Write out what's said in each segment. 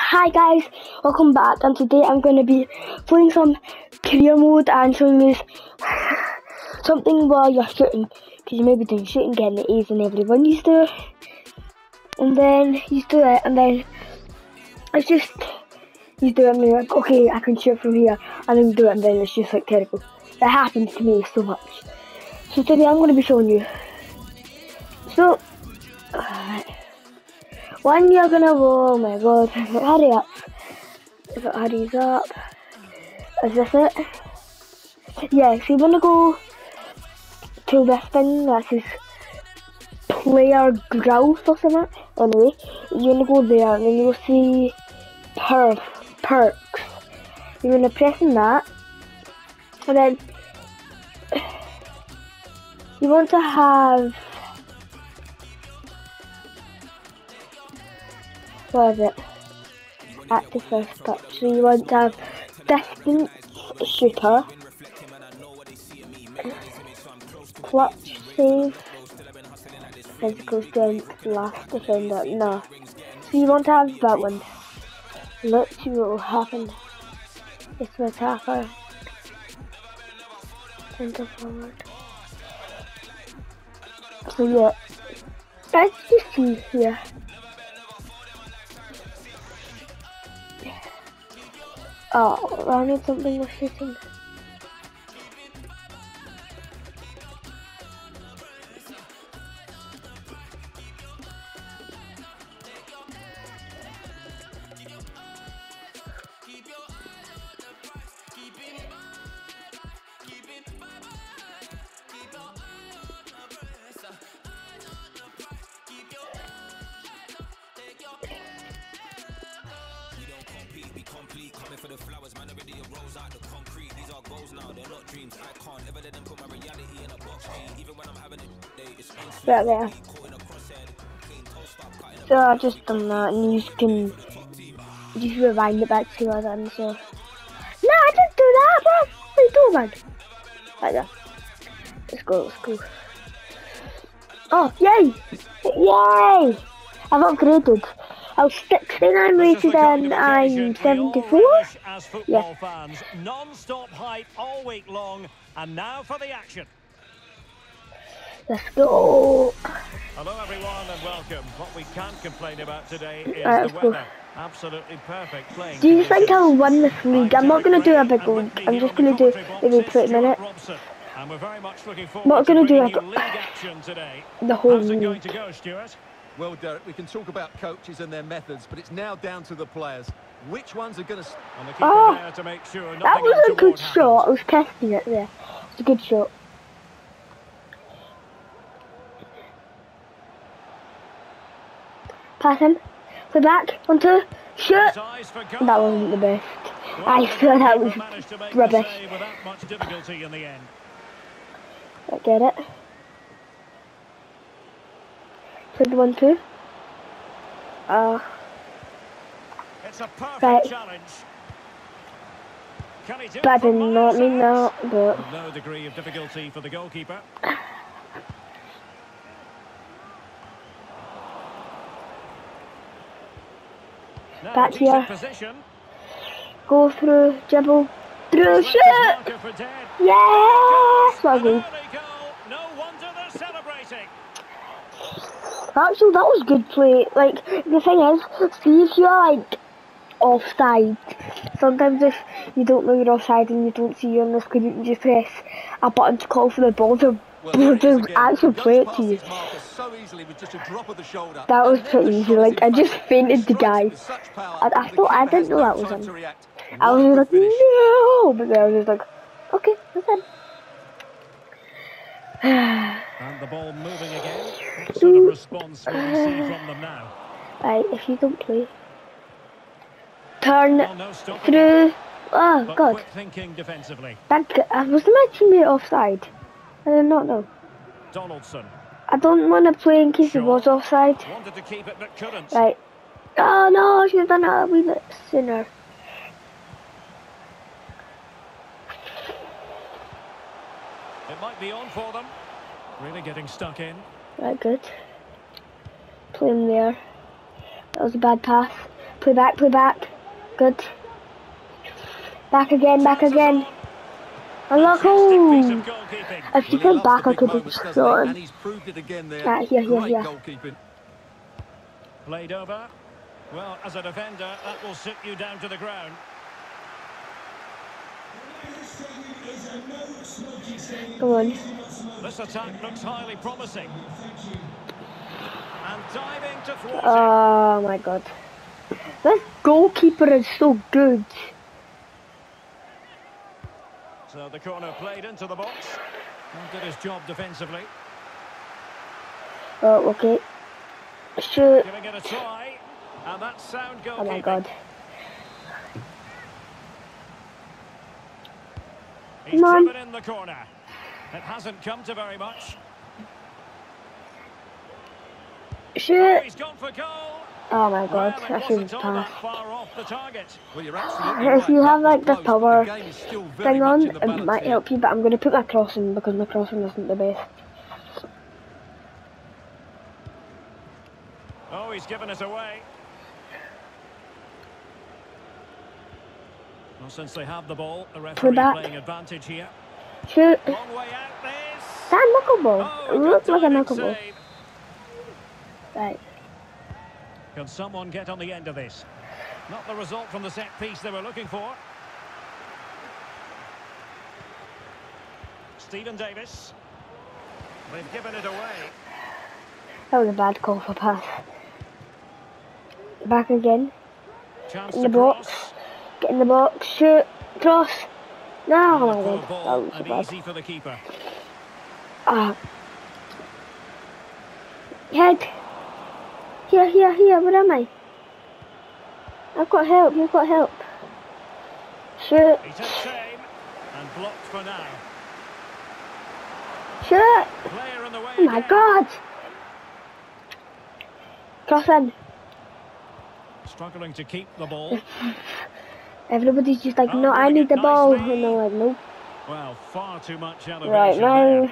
Hi guys, welcome back, and today I'm going to be playing some career mode and showing you something while you're shooting, because you may be doing shooting, getting the A's and everyone used to, and then you do it, and then it's just, you do it and you're like, okay, I can shoot from here, and then you do it and then it's just like terrible. That happens to me so much. So today I'm going to be showing you. So, when you're gonna go, oh my god, hurry up. If it hurries up, is this it? Yeah, so you wanna go to this thing that says player growth or something. Anyway, you wanna go there and then you'll see perks. You're gonna press on that, and then you want to have, what is it? Active first touch. So you want to have distance shooter, clutch save, physical strength, last defender. No. So you want to have that one. Let's see what will happen. It's an attacker. Center forward. So yeah, let's just see here. Oh, I need something with shooting. For the flowers, man, already rose out the concrete. These are goals now, they're not dreams. I can't ever let them put my reality in a box. Even when I'm having it, it's right there. So I've just done that, and you can just rewind it back to where I done. So no, I didn't do that, bro. What are you doing, man? Right there. Let's go. Let's go. Oh, yay! Yay! I've upgraded. I was 69 rated and I'm 74. Yeah. Fans, non-stop hype all week long, and now for the action. Let's go. Hello everyone and welcome. What we can't complain about today is the weather. Absolutely perfect playing. Do you think I'll win this league? I'm not going to do a big league. I'm just going to do maybe 20 minutes. And we're very much looking forward not going to do like league action today. The whole How's it league. going to go, Stuart? Well, Derek, we can talk about coaches and their methods, but it's now down to the players. Which ones are going to... Oh, there to make sure that was a good shot. I was testing it there. It's a good shot. Pass him. Play back. 1, 2. Shoot. That wasn't the best. I thought that was rubbish. I get it. Played 1, 2. It's a perfect right. challenge. Can he do That did not mean that, but no degree of difficulty for the goalkeeper. back here. Position. Go through, dribble, through, shoot! Yes! What a goal. No wonder they're celebrating. Actually, that was good play. Like, the thing is, see if you're like offside. Sometimes if you don't know you're offside and you don't see you're on the screen, you can just press a button to call for the ball to actually play it to you. That was pretty easy. Like, I just fainted the guy. I thought, I didn't know that was him. I was like, no! But then I was just like, okay, that's him. And the ball moving again. What sort of response will we see from them now? Right, if you don't play. Turn through. Oh, but God. Quick thinking defensively. Was my teammate offside? I did not know. Donaldson. I don't want to play in case he was offside. Wanted to keep it but couldn't. Right. Oh no, I should have done that a wee bit sooner. It might be on for them. Really getting stuck in. Right, good. Play him there. That was a bad pass. Play back, play back. Good. Back again, back again. Unlock home. If you played back, I could have shot him. And he's proved it again there. Here. Great goalkeeping. Played over. Well, as a defender, that will sit you down to the ground. Come on. This attack looks highly promising. And diving to thwart it. Oh my god. This goalkeeper is so good. So the corner played into the box. And did his job defensively. Oh, okay. Shoot. Giving it a try. And that's sound goalkeeping. Oh my god. He's driven in the corner. It hasn't come to very much. Shoot. Oh, he's gone for goal. Oh my god, Well, that wasn't shouldn't all pass. that far off the target. Well, you're absolutely If you right. have like the That was close, power but the game is still very thing much on, in the it balance might here. help you, but I'm going to put my crossing because my crossing isn't the best. Oh, he's given it away. Well, since they have the ball, the referee playing advantage here. Shoot. Long way out this. That knuckleball. Oh, It looks like a diving knuckleball. save. Right. Can someone get on the end of this? Not the result from the set piece they were looking for. Stephen Davis. They've given it away. That was a bad call for pass. Back again. Chance In the to box. cross. Get in the box. Shoot. Cross. No, oh my Poor god. ball That was so and bad. easy for the keeper. Ah. Head. Here. Where am I? I've got help. You've got help. Shoot. He takes aim and blocked for now. Shoot. Player in the way Oh my again. god. Cross in. Struggling to keep the ball. Everybody's just like, Oh, no, I doing need it the ball. nicely. And I'm like, nope. Well, far too much elevation Right now. there.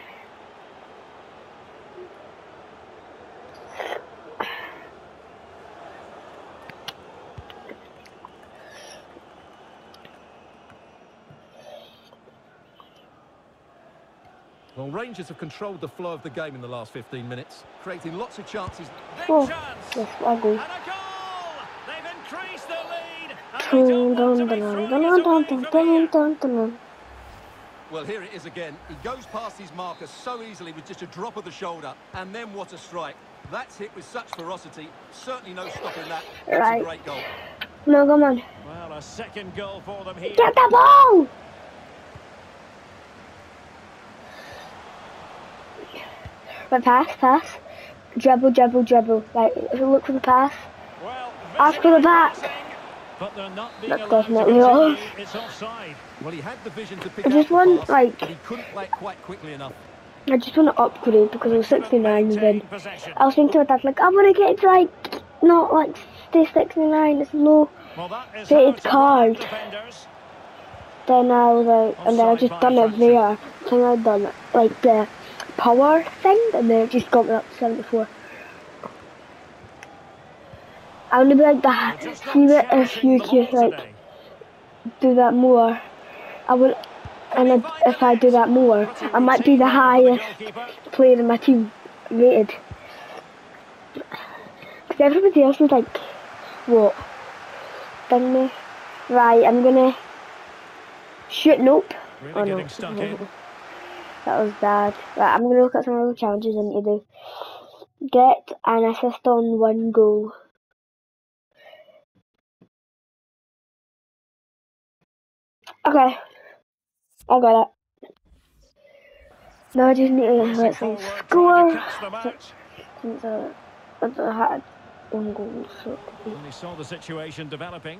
Well, Rangers have controlled the flow of the game in the last 15 minutes, creating lots of chances. Big Oh, chance. yes, I go. And a goal! They've increased the lead. And they don't want to be throwing it away from here. Well, here it is again. He goes past his marker so easily with just a drop of the shoulder. And then what a strike. That's hit with such ferocity. Certainly no stopping that. It's Right. a great goal. No, come on. Well, a second goal for them here. Get the ball! Right, pass. Dribble. Right, look for the pass. Well, Ask for the back. but they're not being That's allowed to definitely continue. off. It's offside. Well, he had the vision to pick I out just the want, pass, like- but he couldn't play it quite quickly enough. I just want to upgrade because I was 69 and then Maintain possession. I was thinking to my dad, like, I want to get to like, not like stay 69, it's low. Well, that is But how it's to hard. run defenders. Then I was like, and then I Offside just by done it Francis. there. So I done like the power thing and then it just got me up to 74. I want to be like that. They're just not See it if cherishing you the just ball like today. do that more. I would, and if I do that more, I might be the highest player in my team rated. Because everybody else is like, what? Ding me. Right, I'm gonna shoot. Nope. Really Oh no. getting stuck in. That was bad. Right, I'm gonna look at some of the challenges I need to do. Get an assist on 1 goal. Okay. I got it. Now I just need to Racing let some forward, trying score. to catch them out. Since I had 1 goal, so. And he saw the situation developing.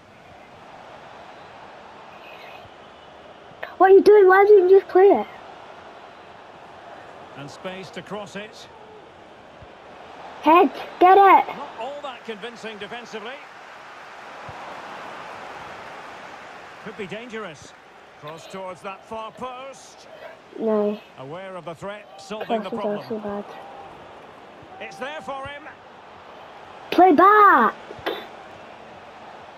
What are you doing? Why didn't you just play it? And space to cross it. Head, get it! Not all that convincing defensively. Could be dangerous. Cross towards that far post. No, Aware of the threat, solving the crosses are so problem. bad. It's there for him. Play back!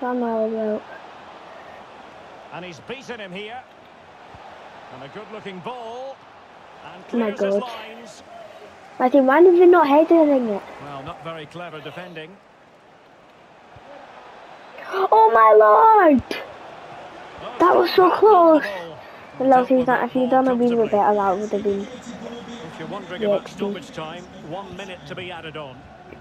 I'm out. And he's beaten him here. And a good-looking ball. And Oh my clears his God. lines. I think, why did they not heading it? Well, not very clever defending. Oh my lord! Oh, That was so still close. the ball. I love Dealt with that. that If you'd ball done a wee bit comfortably. better, that would have been If you're wondering the about XP. stoppage time, 1 minute to be added on.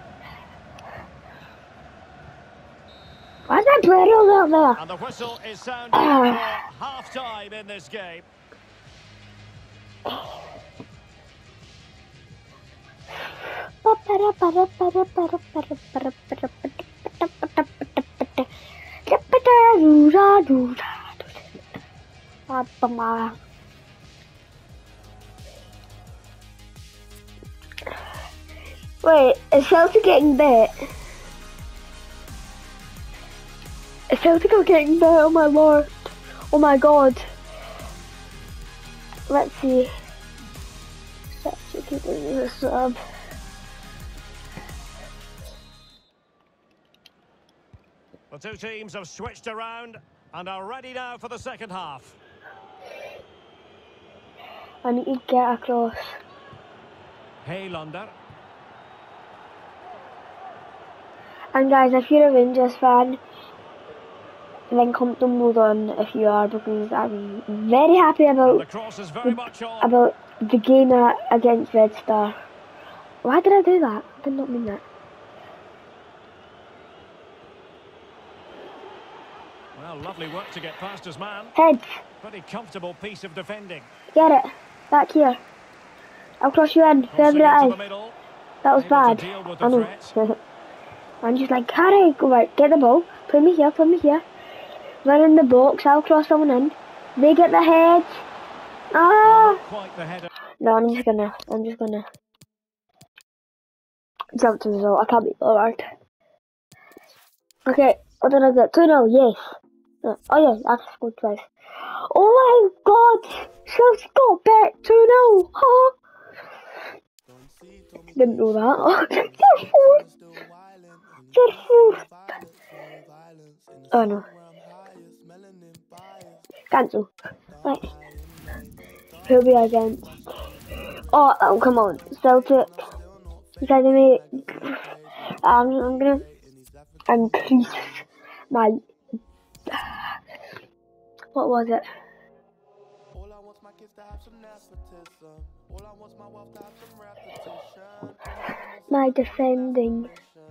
Why's that player out there? And the whistle is sounding for half-time in this game. Wait, is Celtic getting bit? Is Celtic getting bit? Oh my lord. Oh my god. Let's see. Celtic getting the sub. The two teams have switched around and are ready now for the second half. I need to get across. Heylander. And guys, if you're a Rangers fan, then comment down below if you are, because I'm very happy And the about cross is very much on. about the game against Red Star. Why did I do that? I did not mean that. Well, lovely work to get past his man. Heads, Pretty comfortable piece of defending. get it. Back here. I'll cross you in. Crossing Further into the eye. middle. That was Able bad. to deal with I the know. threat. I'm just like, Harry, go right, get the ball. Put me here, put me here. Run in the box, I'll cross someone in. They get the heads. Well, Ah! not quite the header. No, I'm just gonna jump to the result. I can't be bothered. Okay, what did I get? 2-0, yes. Oh yeah, I've scored twice. Oh my god! Chelsea got bet 2-0! Huh? Didn't know that. Oh, they're fourth! Oh no. Cancel. Right. Who'll be against? Oh, come on. Celtic. You guys are me. I'm gonna increase my. What was it? My defending.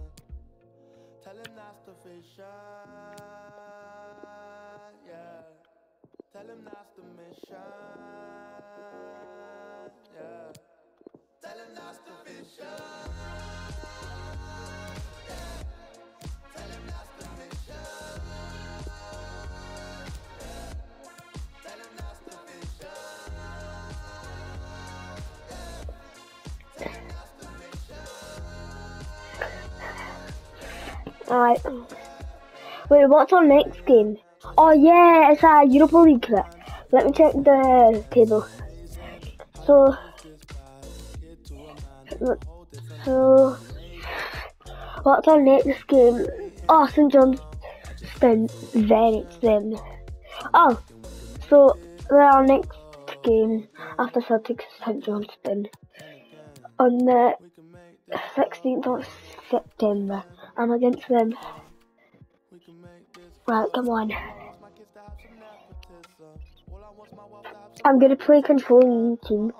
Alright. Wait, what's our next game? Oh yeah, it's a Europa League. Let me check the table. So what's our next game? Oh, St Johnstone. Then it's them. Oh, so our next game after Celtic is St Johnstone on the 16th of September. I'm against them. Right, come on. I'm gonna play controlling team.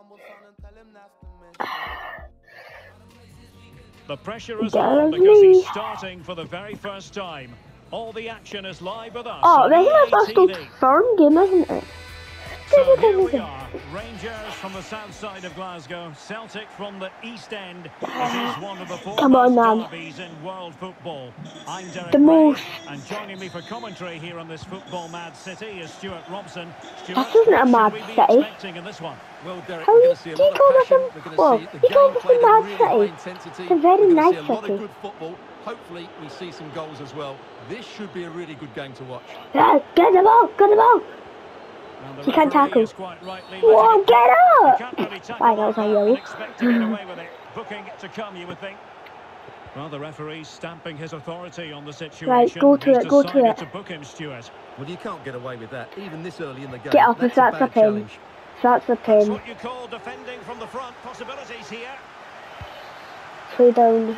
The pressure is on because he's starting for the very first time. All the action is live with us. Oh, this is my first EA old TV. firm game, isn't it? So here we are, Rangers from the south side of Glasgow, Celtic from the east end. It is one of the foremost derbies in world football. I'm Derek Ray, and joining me for commentary here on this football-mad city is Stuart Robson. Stuart, that isn't a mad what should we be city. expecting in this one? Well, Derek, How we're going to see a lot of passion. We're going to see the game played at really high intensity. It's a very We're going nice to see a lot city. of good football. Hopefully, we see some goals as well. This should be a really good game to watch. Yeah, get the ball, get the ball. You can't tackle. Whoa, get up! Can't really tackle Right, that was a yellow. expect to get away with it. Booking to come, you would think. Well, the referee's stamping his authority on the situation. Right, go to it, go to He's it. decided to book him, Stuart. Well, you can't get away with that, even this early in the game. Get up if That's that's a bad pin. challenge. That's a That's pin. what you call defending from the front. Possibilities here. Play down.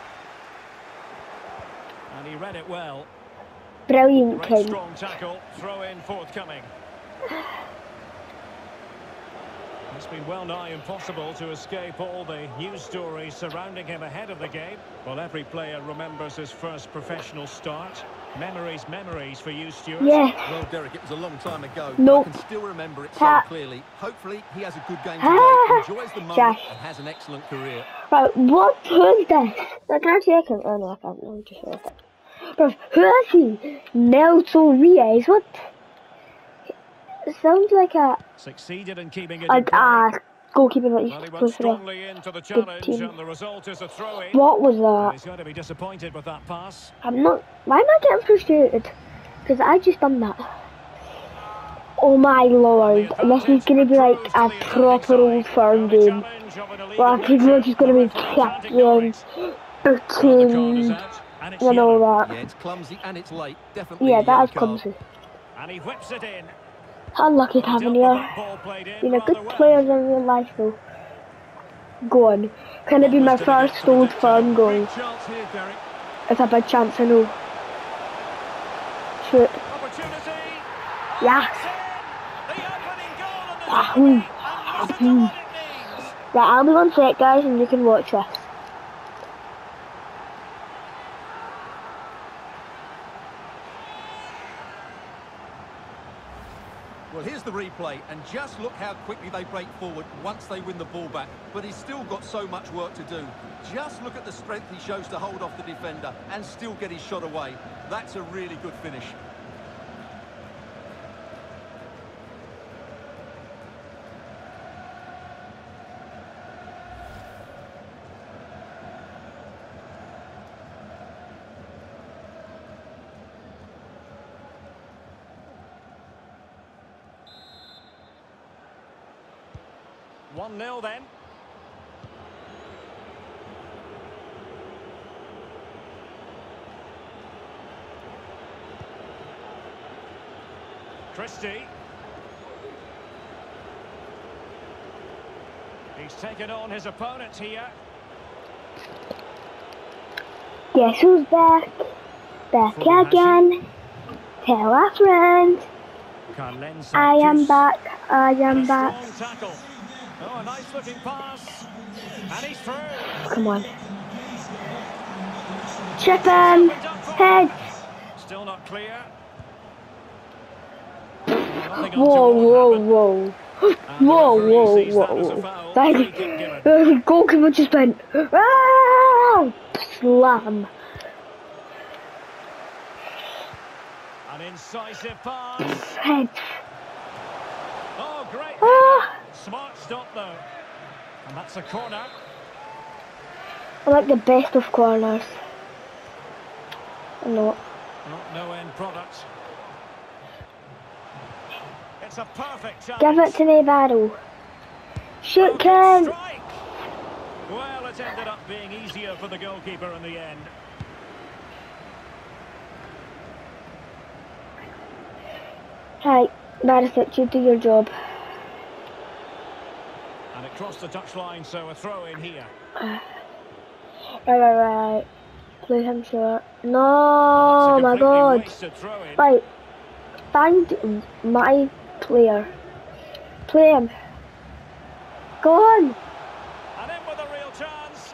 And he read it well. Brilliant, Great King. strong tackle. Throw in forthcoming. It's been well nigh impossible to escape all the news stories surrounding him ahead of the game. Well, every player remembers his first professional start. Memories for you, Stuart. Yeah. Well, Derek, it was a long time ago. Nope. But I can still remember it so Ha. clearly. Hopefully, he has a good game Ha. today, enjoys the moment, Josh. and has an excellent career. Right, who's this? I can't see, I can't. Oh no, I can't. I'm just sure. Bro, who is he? Nelson Riaz? What? It sounds like Succeeded in keeping it in play. goalkeeper that Well, he used to went play for strongly into the challenge, team. and the result is a throw-in. What was And that? he's going to be disappointed with that pass. I'm not. Why am I getting frustrated? Because I just done that. Oh my lord. And this is going to be like a proper old firm game. Well, people are just going to be captain, booking, and all that. Yeah, it's clumsy and it's late. Definitely Yeah, a yellow that is card. clumsy. And he whips it in. Unlucky to having you. Been a good player in real life though. Go on. Can it be my first old firm goal? Chance here, Derek. It's a big chance, I know. Shoot. Opportunity. Yeah. The opening goal and the Yahoo. and listen to what it means. Right, I'll be on set, guys, and you can watch this. Well, here's the replay, and just look how quickly they break forward once they win the ball back. But he's still got so much work to do. Just look at the strength he shows to hold off the defender and still get his shot away. That's a really good finish. One 0 then. Christie. He's taken on his opponent here. Guess who's back? Back again. Tell a friend. I am back. I am back. Strong tackle. Oh, a nice looking pass. And he's through. Come on. Chip him. Head. Still not clear. Whoa, whoa, whoa. Whoa, whoa, whoa. Like, goalkeeper just went, ah! Slam. An incisive pass. Head. Oh, great. Ah! Smart stop, though. And that's a corner. I like the best of corners. I'm not. No end product. It's a perfect chance. Give it to me, Battle. Shoot, Ken. Strike. Well, it ended up being easier for the goalkeeper in the end. Right, Madison, you do your job. And it crossed the touchline, so a throw in here. Right. Play him short. No, my God. Right, find my player. Play him. Go on. And in with a real chance.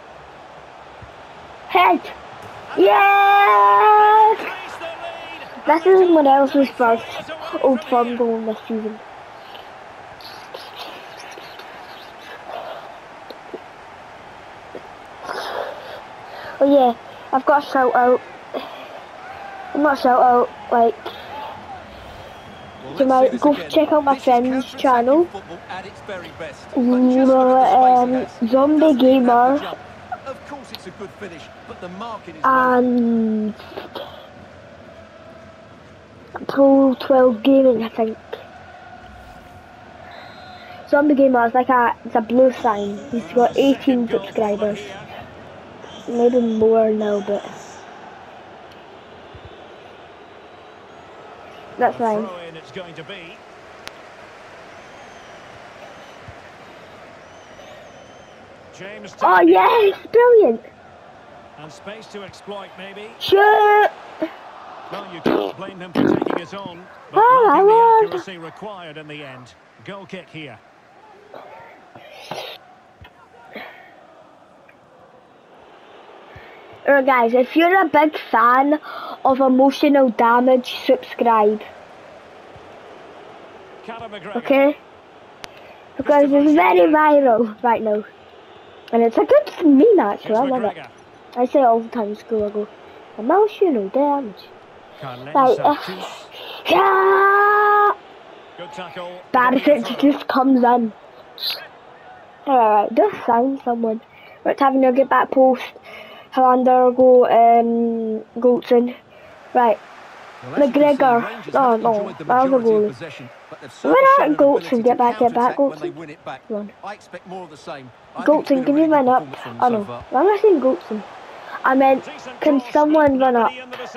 Head. Yes! This is someone else's first Old Firm goal this season. Oh yeah, I've got a shout out. I'm not a shout out, like, to my, go check out my friend's channel. Zombie Gamer. Of course it's a good finish, but the marking is And Pro 12 Gaming, I think. Zombie Gamer is like it's a blue sign. He's got 18 subscribers. Maybe more now, but that's fine. Throw in it's going to be. James. Oh yes, brilliant. And space to exploit, maybe. Shoot! Well, you can't blame him for taking it on, but I lacking the was. accuracy required in the end. Goal kick here. Alright guys, if you're a big fan of emotional damage, subscribe. Okay? Because it's very viral right now. And it's a good meme actually, I love it. I say it all the time in school, I go, emotional damage. Right, yeah! Barisic just comes in. Alright, just sign someone. Right, having a get back post. Hollander go, Goldson. Right. McGregor. Oh no, that was a goal. Why not Goldson? Get back, Goldson. Come on. Goldson, can you run up? Oh no, why am I saying Goldson? I meant, can someone run up?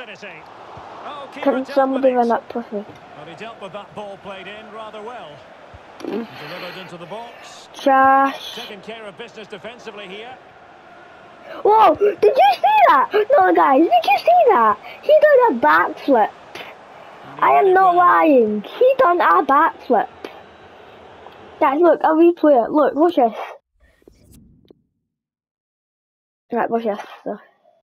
Can somebody run up with me? Well, he dealt with that ball played in rather well. Delivered into the box. Josh. Taking care of business defensively here. Whoa! Did you see that? No, guys, did you see that? He done a backflip. I am not lying. He done a backflip. Guys, look, I'll replay it. Look, watch this. Right, watch this. So,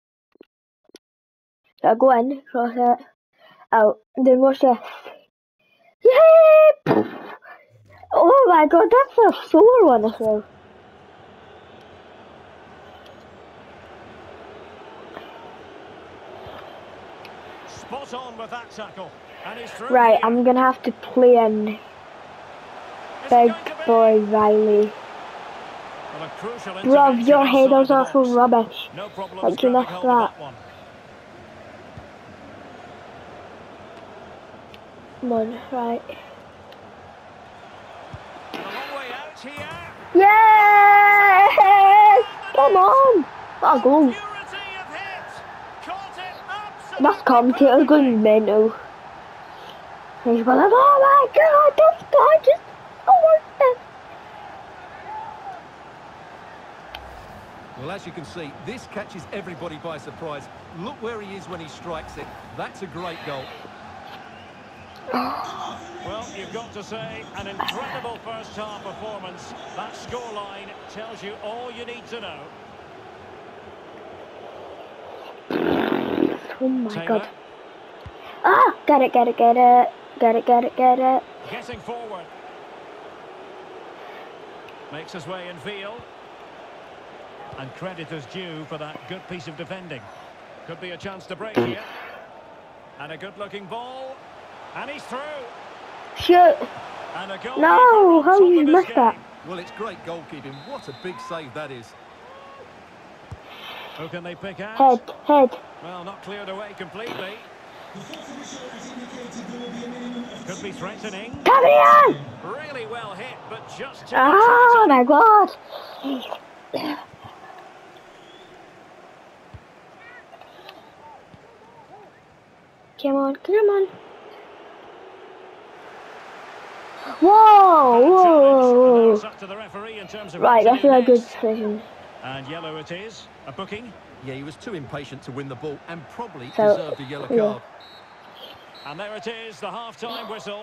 I'll go in, cross it, out, then watch this. Yay! Oh my god, that's a sore one as well. Spot on with that tackle. And he's through right, here. I'm gonna have to play in Big Boy Riley. Well, bruv, your headers are so rubbish. No problem. Like you missed that. Come on, right. Yes! Come on! What a goal. That's commentator going mental. He's going like, oh my god, this guy just scored it. Well, as you can see, this catches everybody by surprise. Look where he is when he strikes it. That's a great goal. Well, you've got to say, an incredible first-half performance. That scoreline tells you all you need to know. Oh my Taylor. god. Ah! Get it. Getting forward. Makes his way in field. And credit is due for that good piece of defending. Could be a chance to break here. And a good-looking ball. And he's through. Shoot. And a goal. No, how you missed that? Well, it's great goalkeeping. What a big save that is. Who can they pick out? Head. Well, not cleared away completely. Could be threatening. Come here! Really well hit, but just too oh my god! Come on. Whoa! Up to the referee in terms of Right, that's a good decision. And yellow it is. A booking. Yeah, he was too impatient to win the ball and probably deserved a yellow card. And there it is, the half-time whistle.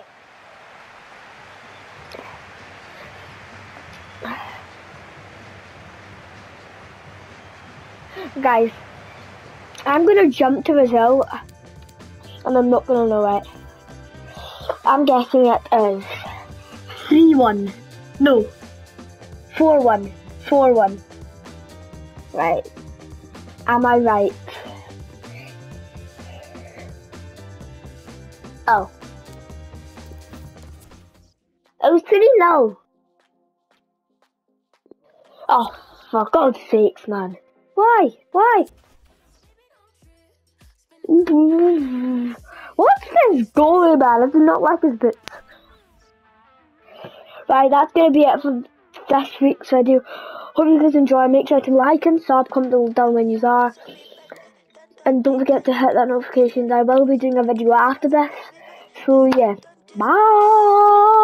Guys, I'm gonna jump to his hill, and I'm not gonna know it. I'm guessing it is 3-1. No, 4-1. 4-1. Right. Am I right? Oh. It was 3-0. Oh, for God's sakes, man. Why? What's this goalie, man? I do not like his boots. Right, that's gonna be it for this week's video. Hope you guys enjoy. Make sure to like and sub, comment down when you are. And don't forget to hit that notification. I will be doing a video after this. So yeah, bye.